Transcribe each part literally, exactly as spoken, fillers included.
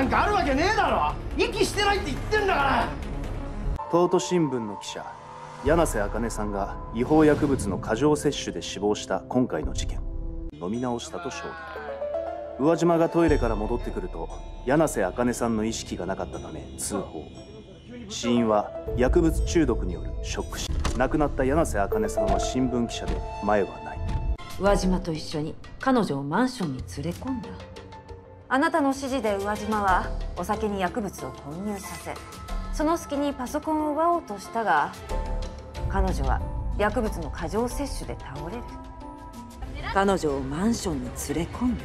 なんかあるわけねえだろ。息してないって言ってんだから。 東都新聞の記者柳瀬茜さんが違法薬物の過剰摂取で死亡した今回の事件。飲み直したと証言。宇和島がトイレから戻ってくると柳瀬茜さんの意識がなかったため通報。死因は薬物中毒によるショック死。亡くなった柳瀬茜さんは新聞記者で前はない。 宇和島と一緒に彼女をマンションに連れ込んだ。あなたの指示で宇和島はお酒に薬物を混入させ、その隙にパソコンを奪おうとしたが、彼女は薬物の過剰摂取で倒れる。彼女をマンションに連れ込んだ。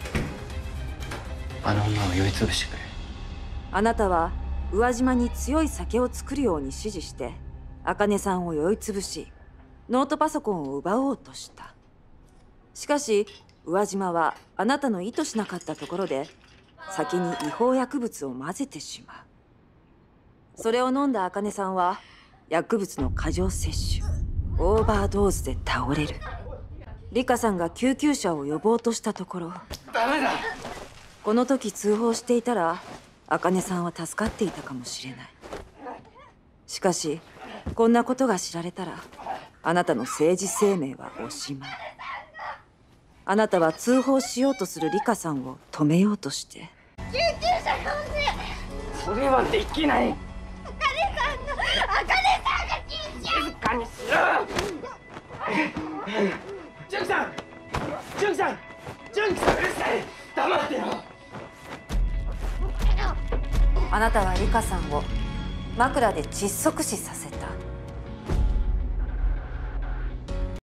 あの女を酔いつぶしてくれ。 あなたは宇和島に強い酒を作るように指示して茜さんを酔いつぶし、ノートパソコンを奪おうとした。しかし宇和島はあなたの意図しなかったところで酒に違法薬物を混ぜてしまう。それを飲んだ茜さんは薬物の過剰摂取、オーバードーズで倒れる。リカさんが救急車を呼ぼうとしたところ、 ダメだ。 この時通報していたら茜さんは助かっていたかもしれない。しかしこんなことが知られたらあなたの政治生命はおしまい。あなたは通報しようとするリカさんを止めようとして。 救急車呼んで。 それはできない。 茜さんが茜さんが静かにしろ。純喜さん純喜さん純喜さん、うるさい。黙ってろ。 あなたはリカさんを枕で窒息死させた。